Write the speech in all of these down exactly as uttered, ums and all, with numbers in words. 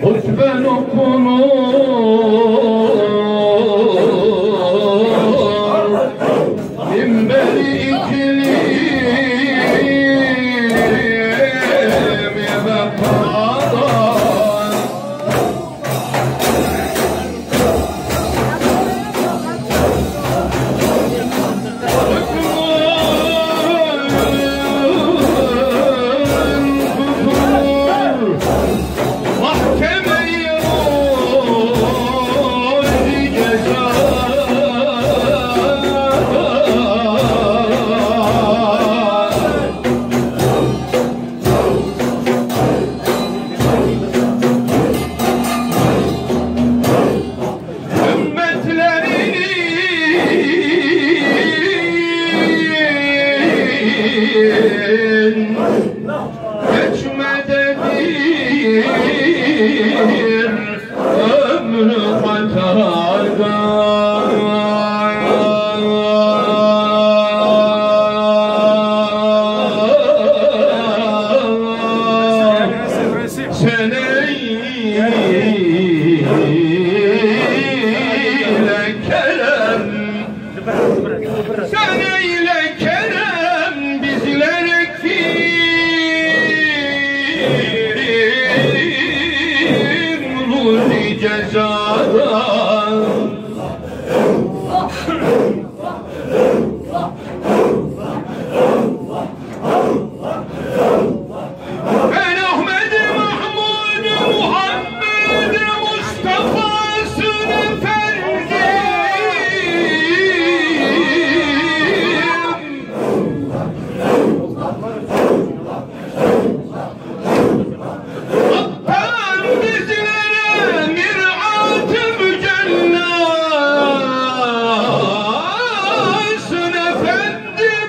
hutben okunur, minberi iklim geçmededir ömrü katarda. Sen eyle kerem, sen eyle kerem bizler ekfirin ruzi cezadan. Ben Ahmed Mahmud Muhammed Mustafa'sın efendim. Attan bizlere mirat-ı mücellasın efendim.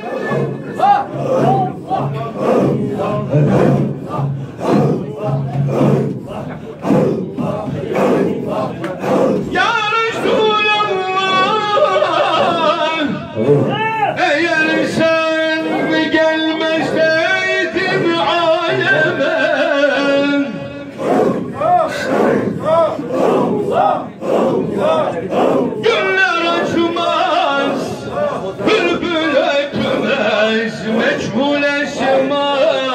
Ya Resulallah, eğer sen gelmeseydin aleme, güller açmaz, bülbül ötmez, meçhul esma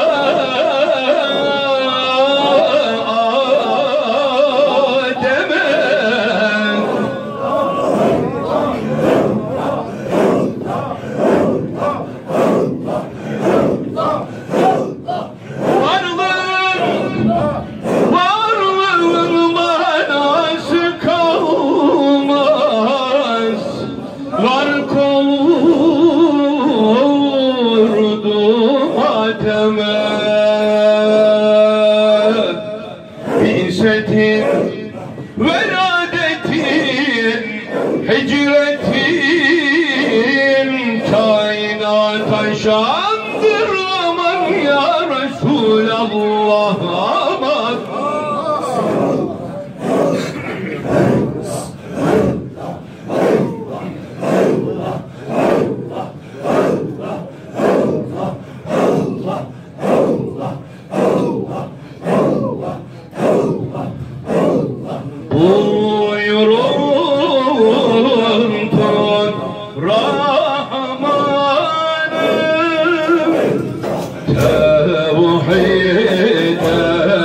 İzzetin, veladetin, hicretin kainata şandır aman ya Resulallah aman. Buyurun tut Rahman'ım tevhide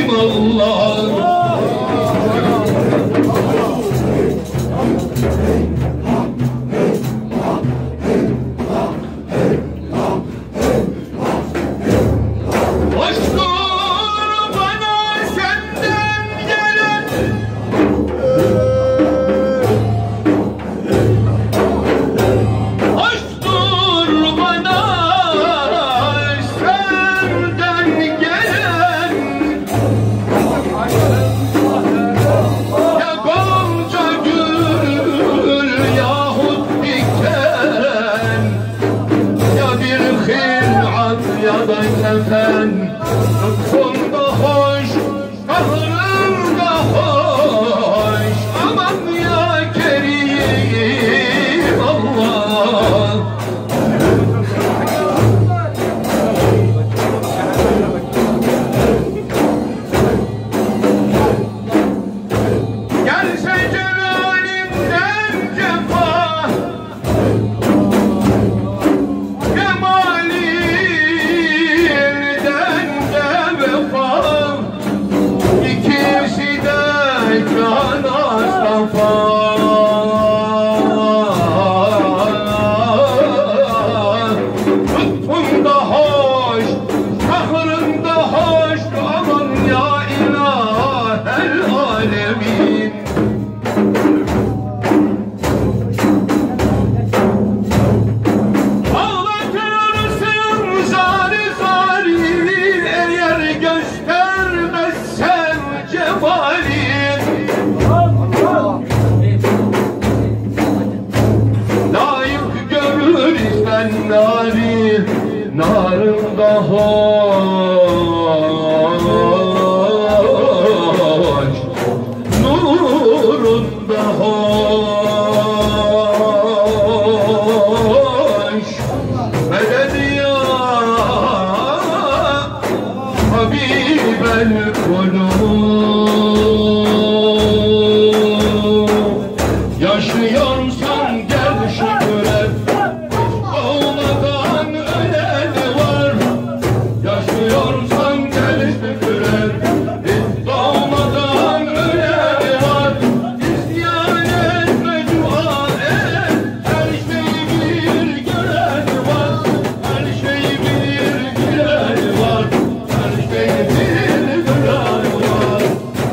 Allah. Ya da kefen, lütfun da hoş, kahrın da hoş. Aman ya Kerim Allah. Gelse celalinden cefa, lütfun da hoş, kahrın da hoş. Aman ya ilahel alemin. Ağlatırsın zari zari eğer göstermezsen cemalin. Layık görür isen nari, narında hoş, nurunda hoş. Meded ya Habibel kulub. Yaşıyorsan gel şükret, olmadan ölen var. Yaşıyorsan gel şükret, hiç doğmadan ölen var. İsyan etme, dua et, her şeyi bir gören var. Her şeyi bir gören var. Her şeyi bir gören var.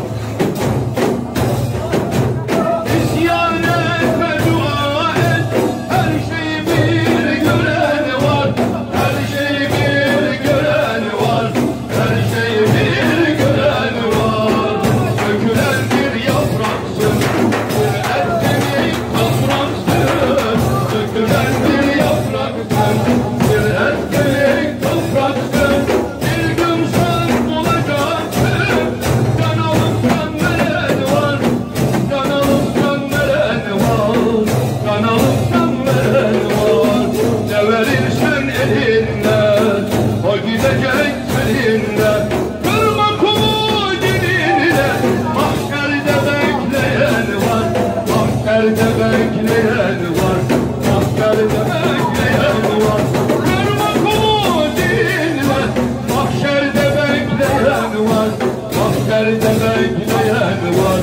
İsyan etme, dua et, her şeyi bir gören var. Her şeyi bir gören var. Her şeyi bir gören var. Dökülen bir yapraksın, bir etkinik topraksın. Dökülen bir yapraksın, bir etkinik topraksın. Bir gün sen olacaksın. Can alıp can veren var. Can alıp can veren var. Can alıp can veren var. Ne verirsen elinden, o gidecek seninle. Kırma kulu dininle, mahşerde bekleyen var. Mahşerde bekleyen var. Mahşerde bekleyen var. Kırma kulu dininle, mahşerde bekleyen var. Mahşerde bekleyen var.